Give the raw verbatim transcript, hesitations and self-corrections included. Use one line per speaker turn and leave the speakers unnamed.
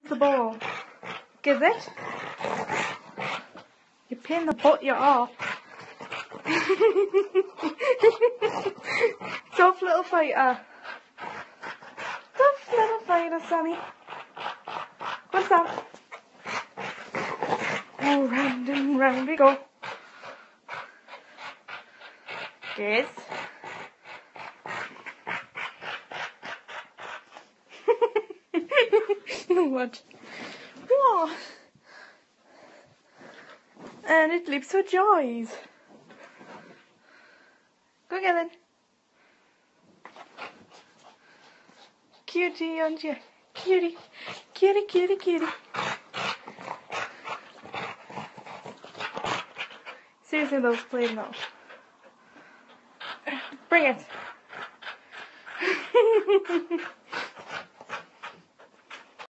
the ball. Gives it. You pin the butt, you're off. Tough little fighter. Tough little fighter, Sammy. What's that? Oh, round and round we go. Yes. What? What? And it leaps for joys. Go get it. Cutie, aren't you? Cutie. Cutie, cutie, cutie. Seriously, those played now. Bring it.